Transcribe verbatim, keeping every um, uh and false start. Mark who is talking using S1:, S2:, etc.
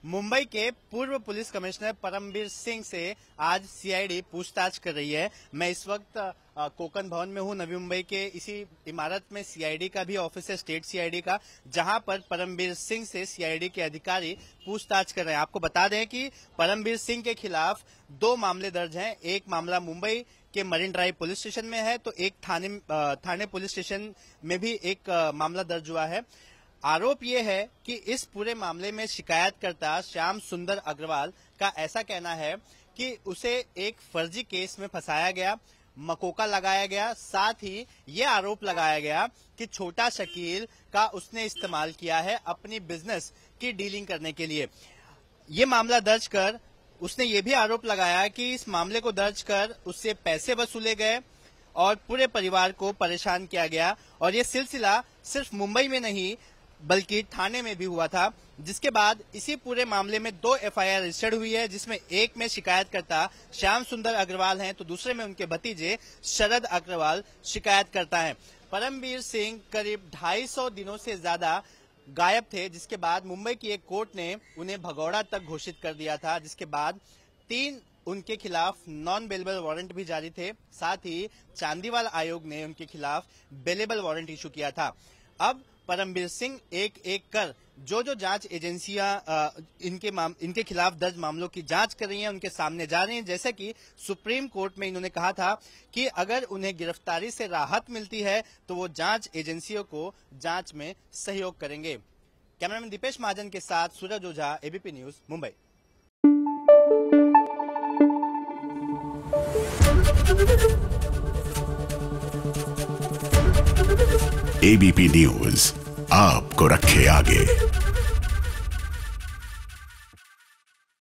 S1: मुंबई के पूर्व police commissioner Parambir Singh से आज सीआईडी पूछताछ कर रही है। मैं इस वक्त कोकन भवन में हूं, नवी मुंबई के इसी इमारत में सीआईडी का भी ऑफिस है, स्टेट सीआईडी का, जहां पर परमबीर सिंह से सीआईडी के अधिकारी पूछताछ कर रहे हैं। आपको बता दें कि परमबीर सिंह के खिलाफ दो मामले दर्ज हैं। एक मामला मुंबई के मरीन ड्राइव पुलिस स्टेशन में है, तो एक थाने थाने पुलिस स्टेशन में भी एक मामला दर्ज हुआ है। आरोप ये है कि इस पूरे मामले में शिकायतकर्ता श्याम सुंदर अग्रवाल का ऐसा कहना है कि उसे एक फर्जी केस में फंसाया गया, मकोका लगाया गया, साथ ही ये आरोप लगाया गया कि छोटा शकील का उसने इस्तेमाल किया है अपनी बिजनेस की डीलिंग करने के लिए। ये मामला दर्ज कर उसने ये भी आरोप लगाया कि इस मामले को दर्ज कर उससे पैसे वसूले गए और पूरे परिवार को परेशान किया गया। और ये सिलसिला सिर्फ मुंबई में नहीं बल्कि थाने में भी हुआ था, जिसके बाद इसी पूरे मामले में दो एफआईआर रजिस्टर्ड हुई है, जिसमें एक में शिकायतकर्ता श्याम सुंदर अग्रवाल हैं तो दूसरे में उनके भतीजे शरद अग्रवाल शिकायतकर्ता हैं। परमबीर सिंह करीब ढाई सौ दिनों से ज्यादा गायब थे, जिसके बाद मुंबई की एक कोर्ट ने उन्हें भगौड़ा तक घोषित कर दिया था, जिसके बाद तीन उनके खिलाफ नॉन बेलेबल वारंट भी जारी थे। साथ ही चांदीवाल आयोग ने उनके खिलाफ बेलेबल वारंट इशू किया था। अब परमबीर सिंह एक एक कर जो जो जांच एजेंसियां इनके इनके खिलाफ दर्ज मामलों की जांच कर रही हैं उनके सामने जा रही हैं। जैसे कि सुप्रीम कोर्ट में इन्होंने कहा था कि अगर उन्हें गिरफ्तारी से राहत मिलती है तो वो जांच एजेंसियों को जांच में सहयोग करेंगे। कैमरामैन दीपेश महाजन के साथ Suraj Ojha, ABP news, Mumbai.
S2: ABP news आपको रखे आगे।